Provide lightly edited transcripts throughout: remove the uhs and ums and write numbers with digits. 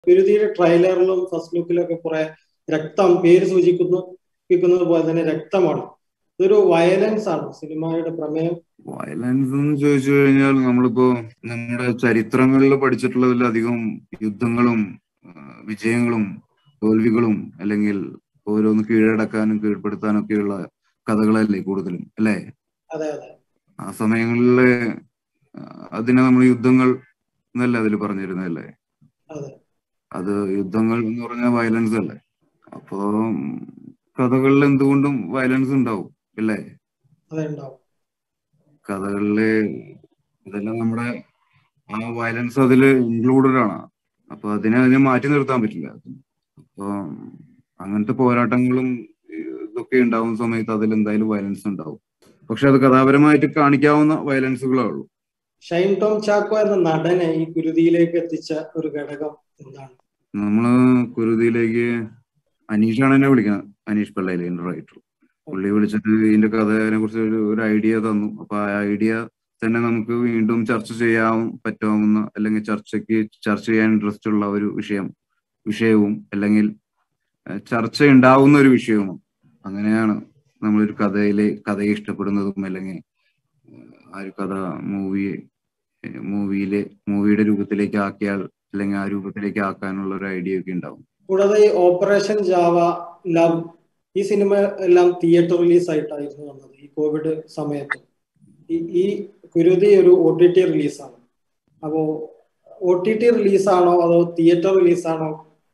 കുരുതിയുടെ ട്രെയിലറിലും first ലുക്കിലൊക്കെ കുറെ രക്തം പേര് സൂചിപ്പിക്കുന്നത് പോലെ തന്നെ രക്തമാണ്. ഇതൊരു വയലൻസ് ആണ് സിനിമയുടെ പ്രമേയം. വയലൻസ് എന്ന് ചോദിച്ചു കഴിഞ്ഞാൽ നമ്മളിപ്പോ നമ്മുടെ ചരിത്രങ്ങളിൽ പഠിച്ചിട്ടുള്ളതിലധികം യുദ്ധങ്ങളും വിജയങ്ങളും തോൽവികളും അല്ലെങ്കിൽ ഓരോന്ന് കീഴടക്കാനും കീഴ്പ്പെടുത്താനും ഒക്കെയുള്ള കഥകളല്ലേ കൂടുതലും, അല്ലേ? അതെ അതെ. ആ സമയങ്ങളില് അതിനെ നമ്മൾ യുദ്ധങ്ങൾ എന്നല്ല അതിൽ പറഞ്ഞിരുന്നല്ലേ? അത് യുദ്ധങ്ങൾ എന്ന് പറഞ്ഞാൽ വയലൻസ് അല്ലേ? അപ്പോ കഥകളിൽ എന്തുകൊണ്ടും വയലൻസ് ഉണ്ടാവും, അല്ലേ? കഥകളില് ഇതെല്ലാം നമ്മുടെ ആ വയലൻസ് അതിൽ ഇൻക്ലൂഡഡ് ആണ്. അപ്പൊ അതിനെ മാറ്റി നിർത്താൻ പറ്റില്ല. അപ്പൊ അങ്ങനത്തെ പോരാട്ടങ്ങളും ഇതൊക്കെ ഉണ്ടാവുന്ന സമയത്ത് അതിൽ എന്തായാലും വയലൻസ് ഉണ്ടാവും. പക്ഷെ അത് കഥാപരമായിട്ട് കാണിക്കാവുന്ന വയലൻസുകളേ ഉള്ളൂ. ഷൈൻ ടോം ചാക്കോ എന്ന നടനെ ഈ കുരുതിയിലേക്ക് എത്തിച്ച ഒരു ഘടകം എന്താണ്? നമ്മള് കുരുതിയിലേക്ക് അനീഷാണ് എന്നെ വിളിക്കുന്നത്, അനീഷ് പിള്ളയിലെ റൈറ്റർ. പുള്ളി വിളിച്ചിട്ട് ഇതിന്റെ കഥയെ കുറിച്ച് ഒരു ഐഡിയ തന്നു. അപ്പൊ ആ ഐഡിയ തന്നെ നമുക്ക് വീണ്ടും ചർച്ച ചെയ്യാൻ പറ്റാവുന്ന അല്ലെങ്കിൽ ചർച്ച ചെയ്യാൻ ഇൻട്രസ്റ്റ് ഉള്ള ഒരു വിഷയവും അല്ലെങ്കിൽ ചർച്ച ഉണ്ടാവുന്ന ഒരു വിഷയവും. അങ്ങനെയാണ് നമ്മളൊരു കഥയെ ഇഷ്ടപ്പെടുന്നതും അല്ലെങ്കിൽ ആ ഒരു കഥ മൂവിയുടെ രൂപത്തിലേക്ക് ആക്കിയാൽ അല്ലെങ്കിൽ ആ രൂപത്തിലേക്ക് ആക്കാനുള്ള ഒരു ഐഡിയ ഒക്കെ ഉണ്ടാവും. കൂടാതെ ഈ ഓപ്പറേഷൻ ജാവ, ലവ്, ഈ സിനിമ എല്ലാം തിയേറ്റർ റിലീസ് ആയിട്ടായിരുന്നു വന്നത് ഈ കോവിഡ് സമയത്ത്. ഈ കുരുതി ഒരു OTT റിലീസാണ്. അപ്പോ OTT റിലീസാണോ അതോ തിയേറ്റർ റിലീസാണോ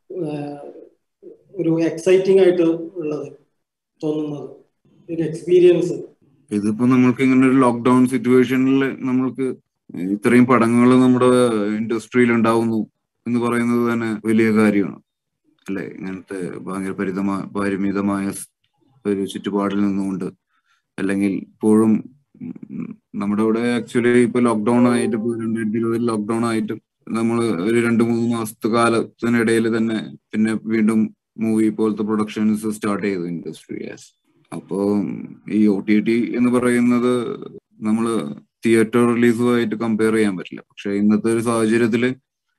ഒരു എക്സൈറ്റിംഗ് ആയിട്ട് ഉള്ളത് തോന്നുന്നത്, ഒരു എക്സ്പീരിയൻസ്? ഇതിപ്പോ നമ്മൾക്ക് ഇങ്ങനെ ഒരു ലോക്ക്ഡൌൺ സിറ്റുവേഷനിൽ നമ്മൾക്ക് ഇത്രയും പടങ്ങൾ നമ്മുടെ ഇൻഡസ്ട്രിയിൽ ഉണ്ടാവുന്നു എന്ന് പറയുന്നത് തന്നെ വലിയ കാര്യമാണ്, അല്ലെ? ഇങ്ങനത്തെ ഭയങ്കര പരിമിതമായ ഒരു ചുറ്റുപാടിൽ നിന്നുകൊണ്ട്, അല്ലെങ്കിൽ ഇപ്പോഴും നമ്മുടെ ഇവിടെ ആക്ച്വലി ഇപ്പൊ ലോക്ക്ഡൌൺ ആയിട്ട് 2020 ലോക്ക്ഡൌൺ ആയിട്ട് നമ്മൾ ഒരു 2-3 മാസത്തെ കാലത്തിനിടയിൽ തന്നെ പിന്നെ വീണ്ടും മൂവി പോലത്തെ പ്രൊഡക്ഷൻസ് സ്റ്റാർട്ട് ചെയ്തു ഇൻഡസ്ട്രി. അപ്പോ ഈ OTT എന്ന് പറയുന്നത് നമ്മള് തിയേറ്റർ റിലീസുമായിട്ട് കമ്പയർ ചെയ്യാൻ പറ്റില്ല. പക്ഷെ ഇന്നത്തെ ഒരു സാഹചര്യത്തില്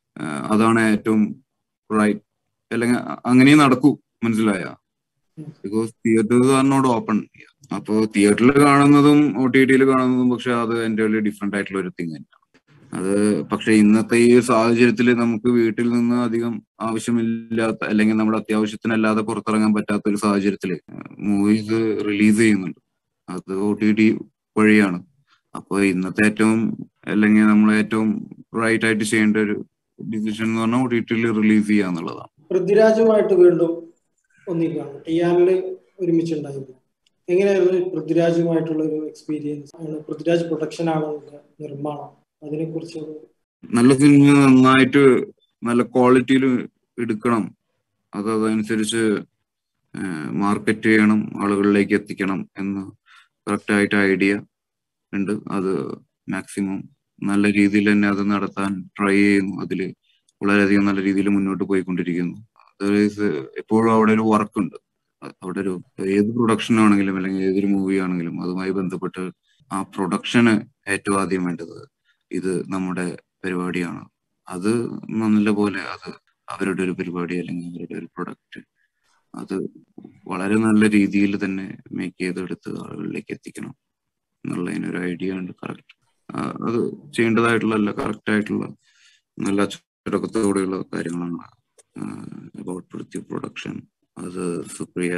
അതാണ് ഏറ്റവും റൈറ്റ്, അല്ലെങ്കിൽ അങ്ങനെ നടക്കൂ, മനസ്സിലായ? Because theatres are not open. അപ്പോ തിയേറ്ററിൽ കാണുന്നതും OTT കാണുന്നതും പക്ഷെ അത് എൻ്റെ ഡിഫറെന്റ് ആയിട്ടുള്ള ഒരു തിങ് തന്നെയാണ് അത്. പക്ഷെ ഇന്നത്തെ ഈ സാഹചര്യത്തിൽ നമുക്ക് വീട്ടിൽ നിന്ന് അധികം ആവശ്യമില്ലാത്ത അല്ലെങ്കിൽ നമ്മുടെ അത്യാവശ്യത്തിനല്ലാതെ പുറത്തിറങ്ങാൻ പറ്റാത്ത ഒരു സാഹചര്യത്തിൽ മൂവീസ് റിലീസ് ചെയ്യുന്നുണ്ട്. അത് OTT വഴിയാണ്. അപ്പൊ ഇന്നത്തെ ഏറ്റവും അല്ലെങ്കിൽ നമ്മൾ ഏറ്റവും റൈറ്റ് ആയിട്ട് ചെയ്യേണ്ട ഒരു ഡിസിഷൻ എന്ന് പറഞ്ഞാൽ OTT റിലീസ് ചെയ്യുക എന്നുള്ളതാണ്. പൃഥ്വിരാജുമായിട്ട് വീണ്ടും ഒന്നിക്കുകയാണ്, ടിയാനില് ഒരുമിച്ചുണ്ടായിരുന്നു. എങ്ങനെയായിരുന്നു പൃഥ്വിരാജുമായിട്ടുള്ള ഒരു എക്സ്പീരിയൻസ്? പൃഥ്വിരാജ് പ്രൊഡക്ഷൻ ആണ് നിർമ്മാണം, അതിനെ കുറിച്ച്? നല്ല സിനിമ നന്നായിട്ട് നല്ല ക്വാളിറ്റിയിൽ എടുക്കണം, അതനുസരിച്ച് മാർക്കറ്റ് ചെയ്യണം, ആളുകളിലേക്ക് എത്തിക്കണം എന്ന് കറക്റ്റായിട്ട് ഐഡിയ ഉണ്ട്. അത് മാക്സിമം നല്ല രീതിയിൽ തന്നെ അത് നടത്താൻ ട്രൈ ചെയ്യുന്നു. അതിൽ വളരെയധികം നല്ല രീതിയിൽ മുന്നോട്ട് പോയിക്കൊണ്ടിരിക്കുന്നു. എപ്പോഴും അവിടെ ഒരു വർക്ക് ഉണ്ട്. അവിടെ ഒരു ഏത് പ്രൊഡക്ഷൻ ആണെങ്കിലും അല്ലെങ്കിൽ ഏതൊരു മൂവി ആണെങ്കിലും അതുമായി ബന്ധപ്പെട്ട് ആ പ്രൊഡക്ഷന് ഏറ്റവും ആദ്യം വേണ്ടത് ഇത് നമ്മുടെ പരിപാടിയാണ്, അത് നല്ല പോലെ അത് അവരുടെ ഒരു പരിപാടി അല്ലെങ്കിൽ അവരുടെ ഒരു പ്രൊഡക്റ്റ് അത് വളരെ നല്ല രീതിയിൽ തന്നെ മേക്ക് ചെയ്തെടുത്ത് ആളുകളിലേക്ക് എത്തിക്കണം എന്നുള്ളതിനൊരു ഐഡിയ ഉണ്ട്. കറക്റ്റ് അത് ചെയ്യേണ്ടതായിട്ടുള്ള കറക്റ്റ് ആയിട്ടുള്ള നല്ല അച്ചടക്കത്തോടെയുള്ള കാര്യങ്ങളാണ് അബൌട്ട് പൃഥ്വി പ്രൊഡക്ഷൻ. അത് സുപ്രിയ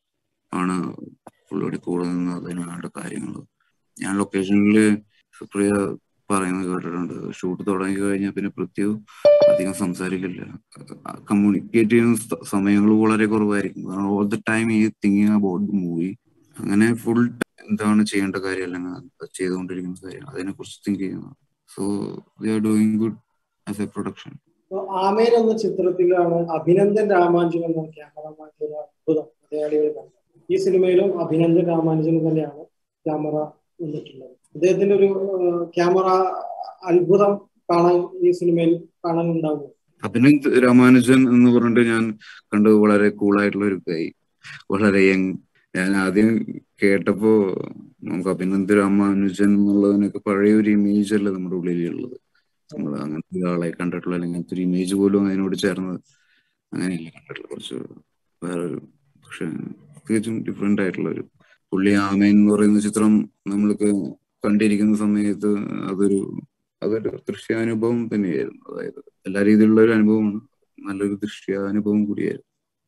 ആണ് പുള്ളിയുടെ കൂടെ നിന്ന് അതിനാണ് കാര്യങ്ങൾ. ഞാൻ ലൊക്കേഷനിൽ സുപ്രിയ പറയുന്നത് കേട്ടിട്ടുണ്ട്, ഷൂട്ട് തുടങ്ങി കഴിഞ്ഞാൽ പിന്നെ പൃഥ്വി അധികം സംസാരിക്കില്ല, കമ്മ്യൂണിക്കേറ്റ് ചെയ്യുന്ന സമയങ്ങൾ വളരെ കുറവായിരിക്കും. ഓൾ ദ ടൈം ഈ തിങ്കിങ് അബൌട്ട് ദ മൂവി. അങ്ങനെ ഫുൾ എന്താണ് ചെയ്യേണ്ട കാര്യം അല്ലെങ്കിൽ ചെയ്തുകൊണ്ടിരിക്കുന്ന കാര്യം അതിനെ കുറിച്ച് തിങ്ക് ചെയ്യുന്നത്. So they are doing good as a production. Amen എന്ന ചിത്രത്തിലാണ് അഭിനന്ദൻ രാമാനുജൻ എന്ന ക്യാമറമാന്റെ ഒരു അത്ഭുതം മലയാളികൾ കണ്ടത്. ഈ സിനിമയിലും അഭിനന്ദൻ രാമാനുജൻ തന്നെയാണ് ക്യാമറ വന്നിട്ടുള്ളത്. അദ്ദേഹത്തിന്റെ ഒരു ക്യാമറ അത്ഭുതം കാണാൻ ഈ സിനിമയിൽ കാണാനുണ്ടാകും. അഭിനന്ദ് രാമാനുജൻ എന്ന് പറഞ്ഞിട്ട് ഞാൻ കണ്ടത് വളരെ കൂളായിട്ടുള്ള ഒരു കൈ, വളരെ യങ്. ഞാൻ ആദ്യം കേട്ടപ്പോ നമുക്ക് അഭിനന്ദ് രാമാനുജൻ എന്നുള്ളതിനൊക്കെ പഴയ ഒരു ഇമേജ് അല്ല നമ്മുടെ ഉള്ളിലുള്ളത്. നമ്മൾ അങ്ങനത്തെ ഒരാളെ കണ്ടിട്ടുള്ള, അല്ലെങ്കിൽ അങ്ങനത്തെ ഒരു ഇമേജ് പോലും അതിനോട് ചേർന്നത് അങ്ങനെയല്ല കണ്ടിട്ടുള്ളത്. കുറച്ച് വേറൊരു, പക്ഷെ തികച്ചും ഡിഫറെന്റ് ആയിട്ടുള്ള ഒരു പുള്ളി ആമേൻ എന്ന് പറയുന്ന ചിത്രം നമ്മൾക്ക് കണ്ടിരിക്കുന്ന സമയത്ത് അതൊരു അതൊരു ദൃശ്യാനുഭവം തന്നെയായിരുന്നു. അതായത് എല്ലാ രീതിയിലുള്ള ഒരു അനുഭവമാണ്, നല്ലൊരു ദൃശ്യാനുഭവം കൂടിയായിരുന്നു.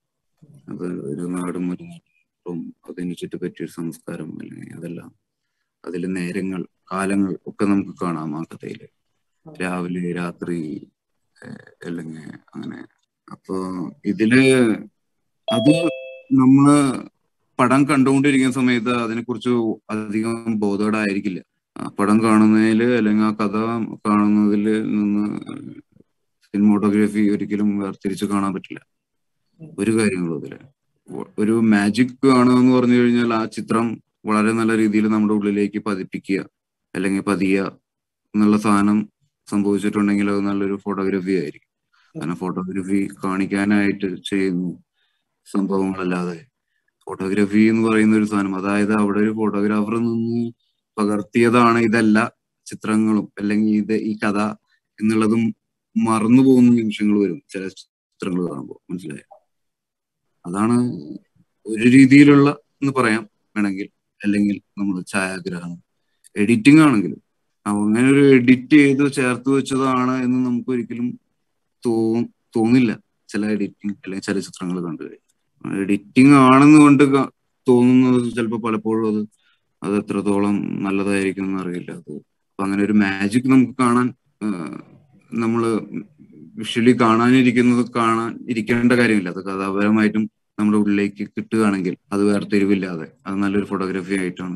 അത് ഒരു നാടും ഒരു നാട്ടും അതിനെ ചുറ്റിപ്പറ്റിയൊരു സംസ്കാരം, അല്ലെങ്കിൽ അതെല്ലാം അതിലെ നേരങ്ങൾ, കാലങ്ങൾ ഒക്കെ നമുക്ക് കാണാം ആ കഥയില്. രാവിലെ, രാത്രി, അല്ലെങ്കിൽ അങ്ങനെ. അപ്പൊ ഇതില് അത് നമ്മള് പടം കണ്ടുകൊണ്ടിരിക്കുന്ന സമയത്ത് അതിനെക്കുറിച്ച് അധികം ബോധവാനായിരിക്കില്ല. ആ പടം കാണുന്നതില് അല്ലെങ്കിൽ ആ കഥ കാണുന്നതിൽ നിന്ന് സിനിമോട്ടോഗ്രാഫി ഒരിക്കലും വേർതിരിച്ച് കാണാൻ പറ്റില്ല ഒരു കാര്യങ്ങളും അതില്. ഒരു മാജിക് ആണ് എന്ന് പറഞ്ഞു കഴിഞ്ഞാൽ ആ ചിത്രം വളരെ നല്ല രീതിയിൽ നമ്മുടെ ഉള്ളിലേക്ക് പതിപ്പിക്കുക അല്ലെങ്കിൽ പതിയുക എന്നുള്ള സാധനം സംഭവിച്ചിട്ടുണ്ടെങ്കിൽ അത് നല്ലൊരു ഫോട്ടോഗ്രാഫി ആയിരിക്കും. കാരണം ഫോട്ടോഗ്രാഫി കാണിക്കാനായിട്ട് ചെയ്യുന്ന സംഭവങ്ങളല്ലാതെ ഫോട്ടോഗ്രാഫി എന്ന് പറയുന്ന ഒരു സാധനം, അതായത് അവിടെ ഒരു ഫോട്ടോഗ്രാഫർ നിന്ന് പകർത്തിയതാണ് ഇതല്ല ചിത്രങ്ങളും അല്ലെങ്കിൽ ഈ കഥ എന്നുള്ളതും മറന്നു പോകുന്ന നിമിഷങ്ങൾ വരും ചില ചിത്രങ്ങൾ കാണുമ്പോൾ. മനസ്സിലായോ? അതാണ് ഒരു രീതിയിലുള്ള എന്ന് പറയാം വേണമെങ്കിൽ. അല്ലെങ്കിൽ നമ്മൾ ഛായാഗ്രഹണം, എഡിറ്റിംഗ് ആണെങ്കിലും അങ്ങനെ ഒരു എഡിറ്റ് ചെയ്ത് ചേർത്ത് വെച്ചതാണ് എന്ന് നമുക്ക് ഒരിക്കലും തോന്നില്ല ചില എഡിറ്റിംഗ് അല്ലെങ്കിൽ ചില ചിത്രങ്ങൾ കണ്ടു കഴിഞ്ഞാൽ. എഡിറ്റിംഗ് ആണെന്ന് കൊണ്ട് തോന്നുന്നത് ചിലപ്പോൾ പലപ്പോഴും അത് എത്രത്തോളം നല്ലതായിരിക്കും എന്ന് അറിയില്ല. അപ്പൊ അങ്ങനെ ഒരു മാജിക് നമുക്ക് കാണാൻ, നമ്മള് വിഷ്വലി ഇരിക്കേണ്ട കാര്യമില്ല. അത് കഥാപരമായിട്ടും നമ്മുടെ ഉള്ളിലേക്ക് കിട്ടുകയാണെങ്കിൽ അത് വേർതിരിവില്ലാതെ അത് നല്ലൊരു ഫോട്ടോഗ്രാഫി ആയിട്ടാണ്,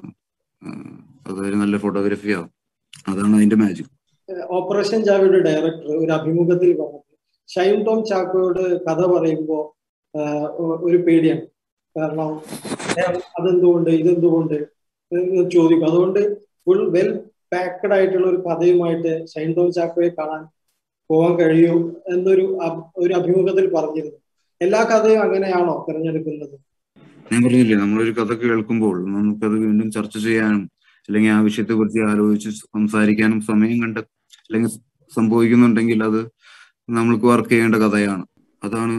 അതൊരു നല്ല ഫോട്ടോഗ്രാഫി ആവും. അതാണ് അതിന്റെ മാജിക്. ഓപ്പറേഷൻ ജാവയുടെ ഡയറക്ടർ ഒരു അഭിമുഖത്തിൽ പറഞ്ഞു, ഷൈൻ ടോം ചാക്കോയോട് കഥ പറയുമ്പോൾ ഒരു പേടിയാണ്. കാരണം അതെന്തുകൊണ്ട് ഇതെന്തുകൊണ്ട് ചോദിക്കും. അതുകൊണ്ട് ഫുൾ വെൽ പാക്കഡ് ആയിട്ടുള്ള ഒരു കഥയുമായിട്ട് ഷൈൻ ടോം ചാക്കോയെ കാണാൻ പോകാൻ കഴിയും എന്നൊരു അഭിമുഖത്തിൽ പറഞ്ഞിരുന്നു. എല്ലാ കഥയും അങ്ങനെയാണോ തിരഞ്ഞെടുക്കുന്നത്? ഞാൻ പറഞ്ഞില്ലേ, നമ്മളൊരു കഥ കേൾക്കുമ്പോൾ നമുക്കത് വീണ്ടും ചർച്ച ചെയ്യാനും അല്ലെങ്കിൽ ആ വിഷയത്തെ കുറിച്ച് ആലോചിച്ച് സംസാരിക്കാനും സമയം അല്ലെങ്കിൽ സംഭവിക്കുന്നുണ്ടെങ്കിൽ അത് നമ്മൾക്ക് വർക്ക് ചെയ്യേണ്ട കഥയാണ്. അതാണ്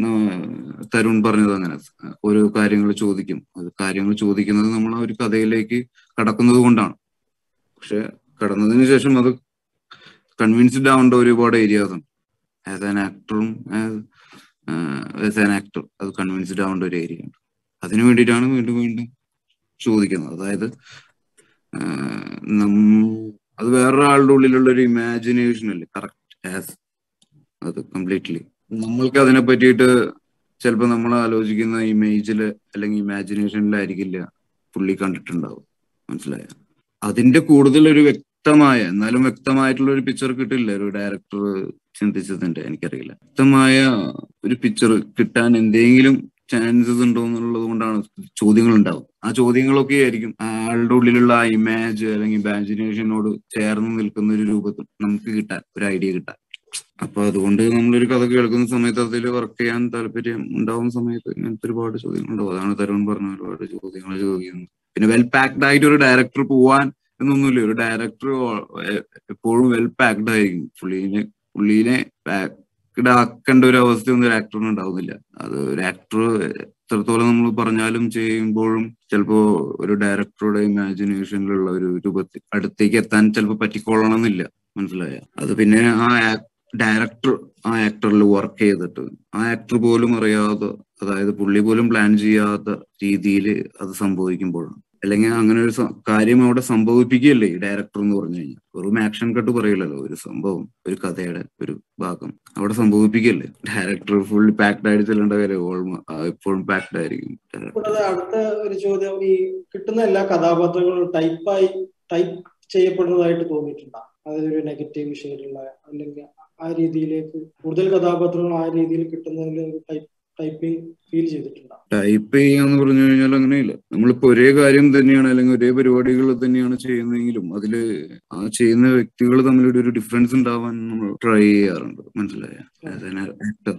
തരുൺ പറഞ്ഞത്. അങ്ങനെ ഓരോ കാര്യങ്ങൾ ചോദിക്കും. അത് കാര്യങ്ങൾ ചോദിക്കുന്നത് നമ്മൾ ആ ഒരു കഥയിലേക്ക് കടക്കുന്നത് കൊണ്ടാണ്. പക്ഷെ കടന്നതിന് ശേഷം അത് കൺവിൻസ്ഡ് ആവേണ്ട ഒരുപാട് ഏരിയാസ് ഉണ്ട്. ആസ് ആൻ ആക്ടറും ആസ് ആൻ ആക്ടർ അത് കൺവിൻസ്ഡ് ആവേണ്ട ഒരു ഏരിയ ഉണ്ട്. അതിനു വേണ്ടിയിട്ടാണ് വീണ്ടും വീണ്ടും ചോദിക്കുന്നത്. അതായത് അത് വേറൊരാളുടെ ഉള്ളിലുള്ള ഒരു ഇമാജിനേഷൻ അല്ലേ കറക്റ്റ് അത് കംപ്ലീറ്റ്ലി. നമ്മൾക്ക് അതിനെ പറ്റിയിട്ട് ചിലപ്പോൾ നമ്മൾ ആലോചിക്കുന്ന ഇമേജില് അല്ലെങ്കിൽ ഇമാജിനേഷനിലായിരിക്കില്ല പുള്ളി കണ്ടിട്ടുണ്ടാവും. മനസ്സിലായ? അതിന്റെ കൂടുതൽ ഒരു എന്നാലും വ്യക്തമായിട്ടുള്ള ഒരു പിക്ചർ കിട്ടില്ല ഒരു ഡയറക്ടർ ചിന്തിച്ചതിന്റെ. എനിക്കറിയില്ല, വ്യക്തമായ ഒരു പിക്ചർ കിട്ടാൻ എന്തെങ്കിലും ചാൻസസ് ഉണ്ടോ എന്നുള്ളത് കൊണ്ടാണ് ചോദ്യങ്ങൾ ഉണ്ടാവും. ആ ചോദ്യങ്ങളൊക്കെ ആയിരിക്കും ആളുടെ ഉള്ളിലുള്ള ആ ഇമേജ് അല്ലെങ്കിൽ ഇമാജിനേഷനോട് ചേർന്ന് നിൽക്കുന്ന ഒരു രൂപത്തിൽ നമുക്ക് കിട്ടാൻ ഒരു ഐഡിയ കിട്ടാൻ. അപ്പൊ അതുകൊണ്ട് നമ്മളൊരു കഥ കേൾക്കുന്ന സമയത്ത് അതിൽ വർക്ക് ചെയ്യാൻ താല്പര്യം ഉണ്ടാവുന്ന സമയത്ത് ഇങ്ങനത്തെ ഒരുപാട് ചോദ്യങ്ങൾ ഉണ്ടാവും. അതാണ് തരുൺ പറഞ്ഞ ഒരുപാട് ചോദ്യങ്ങൾ ചോദിക്കുന്നത്. പിന്നെ വെൽ പാക്ഡ് ആയിട്ട് ഒരു ഡയറക്ടർ പോവാൻ എന്നൊന്നുമില്ല. ഒരു ഡയറക്ടർ എപ്പോഴും വെൽ പാക്ഡ് ആയിരിക്കും. പുള്ളീനെ പാക്ഡ് ആക്കേണ്ട ഒരു അവസ്ഥയൊന്നും ഒരു ആക്ടറിന് ഉണ്ടാവുന്നില്ല. അത് ഒരു ആക്ടർ എത്രത്തോളം നമ്മൾ പറഞ്ഞാലും ചെയ്യുമ്പോഴും ചിലപ്പോ ഒരു ഡയറക്ടറുടെ ഇമാജിനേഷനിലുള്ള ഒരു രൂപത്തിൽ അടുത്തേക്ക് എത്താൻ ചിലപ്പോൾ പറ്റിക്കൊള്ളണം എന്നില്ല. മനസ്സിലായ? അത് പിന്നെ ഡയറക്ടർ ആ ആക്ടറിൽ വർക്ക് ചെയ്തിട്ട് ആ ആക്ടർ പോലും അറിയാതെ, അതായത് പുള്ളി പോലും പ്ലാൻ ചെയ്യാത്ത രീതിയിൽ അത് സംഭവിക്കുമ്പോഴാണ്. അല്ലെങ്കിൽ അങ്ങനെ ഒരു കാര്യം അവിടെ സംഭവിപ്പിക്കുകയല്ലേ ഈ ഡയറക്ടർ എന്ന് പറഞ്ഞു കഴിഞ്ഞാൽ. വെറും ആക്ഷൻ കട്ട് പറയില്ലല്ലോ. ഒരു സംഭവം, ഒരു കഥയുടെ ഒരു ഭാഗം അവിടെ സംഭവിപ്പിക്കുകയല്ലേ. ഡയറക്ടർ ഫുള്ളി പാക്ഡ് ആയിട്ട് ചെല്ലേണ്ട കാര്യം എപ്പോഴും പാക്ഡ് ആയിരിക്കും. അടുത്ത ഒരു ചോദ്യം, ഈ കിട്ടുന്ന എല്ലാ കഥാപാത്രങ്ങളും ടൈപ്പ് ചെയ്യപ്പെടുന്നതായിട്ട് തോന്നിയിട്ടുണ്ടോ? അതൊരു നെഗറ്റീവ് ഷെയ്ഡുള്ള അല്ലെങ്കിൽ ആ രീതിയിലേക്ക് കൂടുതൽ കഥാപാത്രങ്ങൾ ആ രീതിയിൽ കിട്ടുന്നതിൽ ഒരു ടൈപ്പിംഗ് ഫീൽ ചെയ്തിട്ടുണ്ടോ? ടൈപ്പ് ചെയ്യാന്ന് പറഞ്ഞു കഴിഞ്ഞാൽ അങ്ങനെയില്ല. നമ്മളിപ്പോ ഒരേ കാര്യം തന്നെയാണ് അല്ലെങ്കിൽ ഒരേ പരിപാടികൾ തന്നെയാണ് ചെയ്യുന്നതെങ്കിലും അതില് ആ ചെയ്യുന്ന വ്യക്തികൾ തമ്മിലൊരു ഒരു ഡിഫറൻസ് ഉണ്ടാവാൻ നമ്മൾ ട്രൈ ചെയ്യാറുണ്ട്. മനസ്സിലായ? ആക്ടർ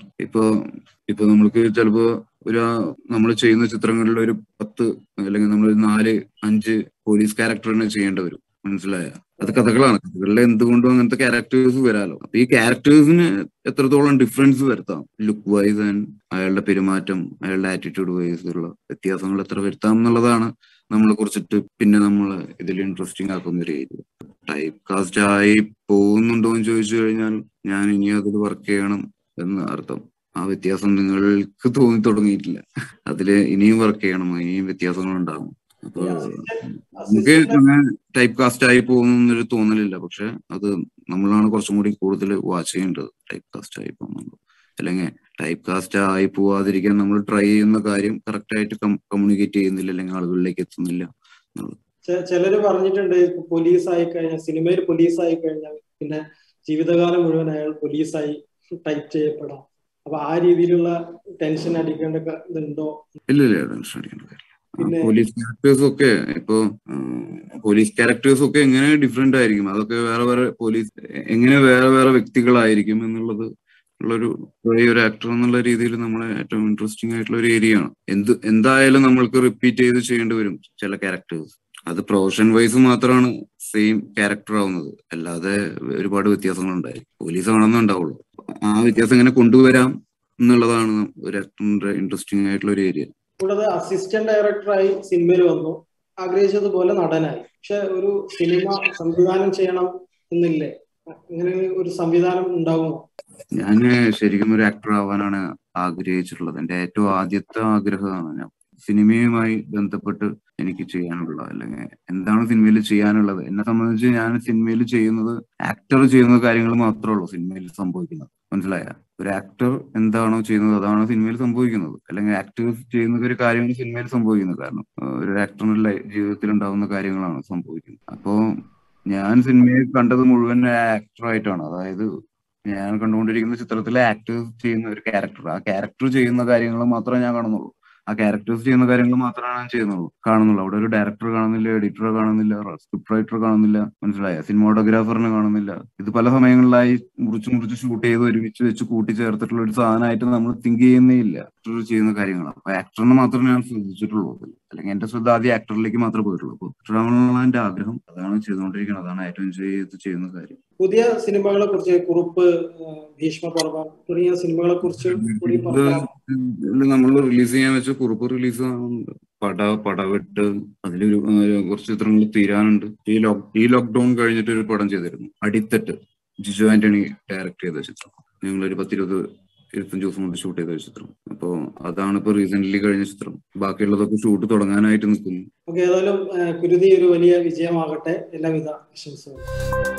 ഇപ്പൊ നമ്മൾക്ക് ചിലപ്പോ നമ്മൾ ചെയ്യുന്ന ചിത്രങ്ങളിൽ ഒരു 10 അല്ലെങ്കിൽ നമ്മൾ 4-5 പോലീസ് ക്യാരക്ടറിനെ ചെയ്യേണ്ടി വരും. മനസ്സിലായ? അത് കഥകളാണ്. കഥകളിൽ എന്തുകൊണ്ടും അങ്ങനത്തെ ക്യാരക്ടേഴ്സ് വരാലോ. അപ്പൊ ഈ ക്യാരക്ടേഴ്സിന് എത്രത്തോളം ഡിഫറൻസ് വരുത്താം, ലുക്ക് വൈസ് ആൻഡ് അയാളുടെ പെരുമാറ്റം, അയാളുടെ ആറ്റിറ്റ്യൂഡ് വൈസ് ഉള്ള വ്യത്യാസങ്ങൾ എത്ര വരുത്താം എന്നുള്ളതാണ് നമ്മളെ കുറിച്ചിട്ട് പിന്നെ നമ്മൾ ഇതിൽ ഇൻട്രസ്റ്റിംഗ് ആക്കുന്ന ഒരു ഏരിയ. ടൈപ്പ് കാസ്റ്റ് ആയി പോകുന്നുണ്ടോ എന്ന് ചോദിച്ചു കഴിഞ്ഞാൽ ഞാൻ ഇനി അതിൽ വർക്ക് ചെയ്യണം എന്ന് അർത്ഥം. ആ വ്യത്യാസം നിങ്ങൾക്ക് തോന്നി തുടങ്ങിയിട്ടില്ല. അതില് ഇനിയും വർക്ക് ചെയ്യണം, ഇനിയും വ്യത്യാസങ്ങൾ ഉണ്ടാകും. അപ്പൊ നമുക്ക് അങ്ങനെ ടൈപ്പ് കാസ്റ്റ് ആയി പോകുന്നൊരു തോന്നലില്ല. പക്ഷെ അത് നമ്മളാണ് കുറച്ചും കൂടി കൂടുതൽ വാച്ച് ചെയ്യേണ്ടത്. ടൈപ്പ് കാസ്റ്റ് ആയി പോകുന്നുണ്ടോ, അല്ലെങ്കിൽ ടൈപ്പ് കാസ്റ്റ് ആയി പോവാതിരിക്കാൻ നമ്മൾ ട്രൈ ചെയ്യുന്ന കാര്യം കറക്റ്റ് ആയിട്ട് കമ്മ്യൂണിക്കേറ്റ് ചെയ്യുന്നില്ല, അല്ലെങ്കിൽ ആളുകളിലേക്ക് എത്തുന്നില്ല എന്നുള്ളത്. ചിലര് പറഞ്ഞിട്ടുണ്ട് പോലീസ് ആയി കഴിഞ്ഞാൽ, സിനിമയിൽ പോലീസ് ആയി കഴിഞ്ഞാൽ പിന്നെ ജീവിതകാലം മുഴുവൻ അയാൾ പോലീസായി ടൈപ്പ് ചെയ്യപ്പെടാം. അപ്പൊ ആ രീതിയിലുള്ള ടെൻഷൻ അടിക്കേണ്ട ഇതുണ്ടോ? ഇല്ല, ടെൻഷൻ അടിക്കേണ്ട കാര്യം. പോലീസ് ക്യാരക്ടേഴ്സും ഒക്കെ ഇപ്പോ പോലീസ് ക്യാരക്ടേഴ്സും ഒക്കെ എങ്ങനെ ഡിഫറെന്റ് ആയിരിക്കും, അതൊക്കെ വേറെ വേറെ പോലീസ് എങ്ങനെ വേറെ വേറെ വ്യക്തികളായിരിക്കും എന്നുള്ളത് ഉള്ളൊരു ഒരു ആക്ടർ എന്നുള്ള രീതിയിൽ നമ്മളെ ഏറ്റവും ഇൻട്രസ്റ്റിംഗ് ആയിട്ടുള്ള ഒരു ഏരിയ ആണ്. എന്തായാലും നമ്മൾക്ക് റിപ്പീറ്റ് ചെയ്ത് ചെയ്യേണ്ടി വരും ചില ക്യാരക്ടേഴ്സ്. അത് പ്രൊഫഷൻ വൈസ് മാത്രമാണ് സെയിം ക്യാരക്ടർ ആവുന്നത്, അല്ലാതെ ഒരുപാട് വ്യത്യാസങ്ങൾ ഉണ്ടായിരിക്കും. പോലീസ് ആണെന്നേ ഉണ്ടാവുള്ളൂ. ആ വ്യത്യാസം എങ്ങനെ കൊണ്ടുവരാം എന്നുള്ളതാണ് ഒരു ആക്ടറിന്റെ ഇൻട്രസ്റ്റിംഗ് ആയിട്ടുള്ള ഒരു ഏരിയ. കൂടാതെ അസിസ്റ്റന്റ് ഡയറക്ടറായി സിനിമയിൽ വന്നു, ആഗ്രഹിച്ചതുപോലെ നടനായി. പക്ഷെ ഒരു സിനിമ സംവിധാനം ചെയ്യണം എന്നില്ലേ? അങ്ങനെ ഒരു സംവിധാനം ഉണ്ടാകുമോ? ഞാന് ശരിക്കും ഒരു ആക്ടർ ആവാനാണ് ആഗ്രഹിച്ചിട്ടുള്ളത്. എന്റെ ഏറ്റവും ആദ്യത്തെ ആഗ്രഹമാണ് ഞാൻ സിനിമയുമായി ബന്ധപ്പെട്ട് എനിക്ക് ചെയ്യാനുള്ള, അല്ലെങ്കിൽ എന്താണ് സിനിമയിൽ ചെയ്യാനുള്ളത്. എന്നെ സംബന്ധിച്ച് ഞാൻ സിനിമയിൽ ചെയ്യുന്നത്, ആക്ടർ ചെയ്യുന്ന കാര്യങ്ങൾ മാത്രമേ ഉള്ളൂ സിനിമയിൽ സംഭവിക്കുന്നത്. മനസ്സിലായ? ഒരു ആക്ടർ എന്താണോ ചെയ്യുന്നത് അതാണ് സിനിമയിൽ സംഭവിക്കുന്നത്, അല്ലെങ്കിൽ ആക്ടേഴ്സ് ചെയ്യുന്ന ഒരു കാര്യമാണ് സിനിമയിൽ സംഭവിക്കുന്നത്. കാരണം ഒരു ആക്ടറിന്റെ ജീവിതത്തിൽ ഉണ്ടാകുന്ന കാര്യങ്ങളാണ് സംഭവിക്കുന്നത്. അപ്പോ ഞാൻ സിനിമയിൽ കണ്ടത് മുഴുവൻ ആക്ടറായിട്ടാണ്. അതായത് ഞാൻ കണ്ടുകൊണ്ടിരിക്കുന്ന ചിത്രത്തിലെ ആക്ടേഴ്സ് ചെയ്യുന്ന ഒരു ക്യാരക്ടർ, ആ ക്യാരക്ടർ ചെയ്യുന്ന കാര്യങ്ങൾ മാത്രമേ ഞാൻ കാണുന്നുള്ളൂ. ആ ക്യാരക്ടേഴ്സ് ചെയ്യുന്ന കാര്യങ്ങൾ മാത്രമാണ് ഞാൻ കാണുന്നുള്ളൂ. അവിടെ ഒരു ഡയറക്ടർ കാണുന്നില്ല, എഡിറ്റർ കാണുന്നില്ല, സ്ക്രിപ്റ്റ് റൈറ്റർ കാണുന്നില്ല. മനസ്സിലായ? സിനിമാറ്റോഗ്രാഫറിനെ കാണുന്നില്ല. ഇത് പല സമയങ്ങളിലായി മുറിച്ച് ഷൂട്ട് ചെയ്ത് ഒരുമിച്ച് വെച്ച് കൂട്ടിച്ചേർത്തിട്ടുള്ള ഒരു സാധനമായിട്ട് നമ്മൾ തിങ്ക് ചെയ്യുന്നേ ഇല്ല ആക്ടർ ചെയ്യുന്ന കാര്യങ്ങളാണ്. അപ്പൊ ആക്ടറിനെ മാത്രമേ ഞാൻ ശ്രദ്ധിച്ചിട്ടുള്ളൂ, അല്ലെങ്കിൽ എന്റെ ശ്രദ്ധ ആദ്യം ആക്ടറിലേക്ക് മാത്രമേ പോയിട്ടുള്ളൂ. അപ്പൊ ആക്ടറാവാനുള്ള എന്റെ ആഗ്രഹം, അതാണ് ചെയ്തുകൊണ്ടിരിക്കുന്നത്. അതാണ് ഏറ്റവും എൻജോയ് ചെയ്ത് ചെയ്യുന്ന കാര്യം. പുതിയ സിനിമകളെ കുറിച്ച്, കുറുപ്പ്, ഭീഷ്മപർവം തുടങ്ങിയ സിനിമകളെ കുറിച്ച് നമ്മൾ റിലീസ് ചെയ്യാൻ വെച്ച കുറുപ്പ് റിലീസ് ആവുന്നുണ്ട്. പടവെട്ട്, അതിലൊരു കുറച്ച് ചിത്രങ്ങൾ തീരാനുണ്ട്. ഈ ലോക്ക്ഡൌൺ കഴിഞ്ഞിട്ട് ഒരു പടം ചെയ്തിരുന്നു, അടിത്തട്ട്. ജിജു ആന്റണി ഡയറക്ട് ചെയ്ത ചിത്രം. ഞങ്ങളൊരു 25 ദിവസം കൊണ്ട് ഷൂട്ട് ചെയ്ത ചിത്രം. അപ്പോ അതാണ് ഇപ്പൊ റീസെന്റ്ലി കഴിഞ്ഞ ചിത്രം. ബാക്കിയുള്ളതൊക്കെ ഷൂട്ട് തുടങ്ങാനായിട്ട് നിൽക്കുന്നു. ഏതായാലും കുരുതി ഒരു വലിയ വിജയമാകട്ടെ. എല്ലാവിധ ആശംസകളും.